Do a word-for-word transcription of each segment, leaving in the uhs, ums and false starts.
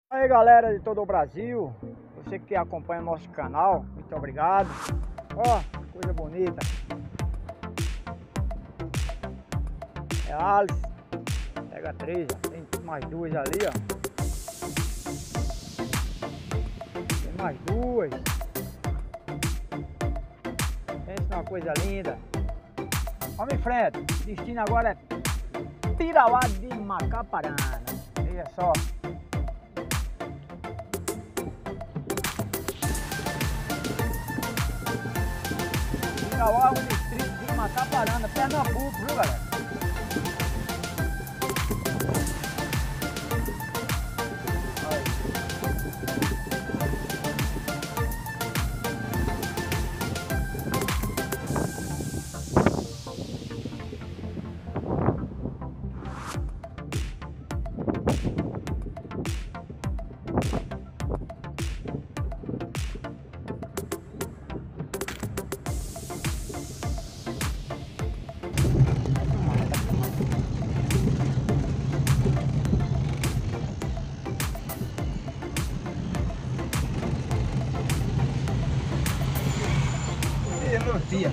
Aí galera de todo o Brasil, você que acompanha o nosso canal, muito obrigado. Ó, coisa bonita. É Alice, pega três, ó. Tem mais duas ali, ó. Tem mais duas. Pensa numa coisa linda. Vamos em frente, o destino agora é Pirauá de Macaparana. Veja só. Pirauá, o distrito de Macaparana, Pernambuco, viu galera? Meu dia.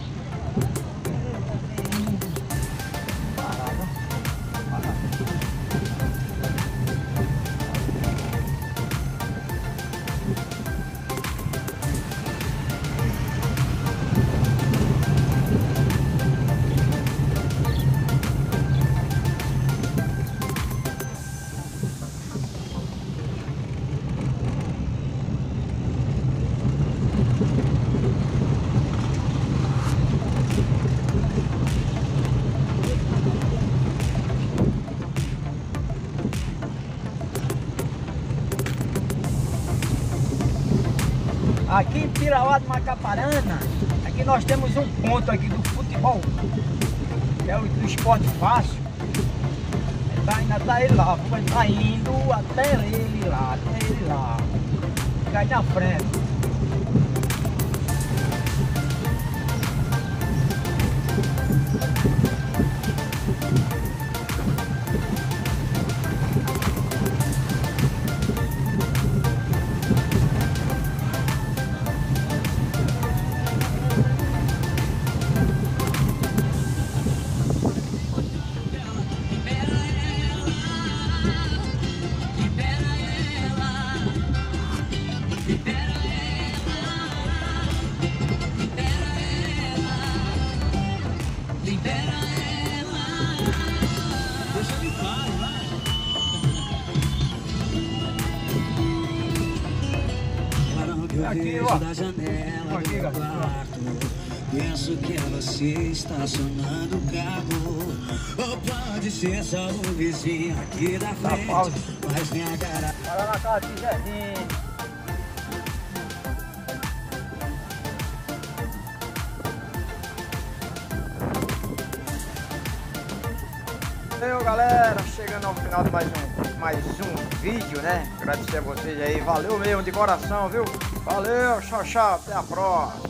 Aqui em Pirauá de Macaparana, aqui nós temos um ponto aqui do futebol, que é o do esporte fácil. Tá, ainda tá ele lá, vai tá indo até ele lá, até ele lá. Fica aí na frente. Aqui, ó. Da janela do meu quarto, penso que é você estacionando o carro. Ou pode ser só um vizinho aqui da frente, mas minha cara... Para na casa de Zezinho. Valeu galera, chegando ao final de mais um, mais um vídeo, né? Agradecer a vocês aí, valeu mesmo de coração, viu? Valeu, tchau, tchau, até a próxima.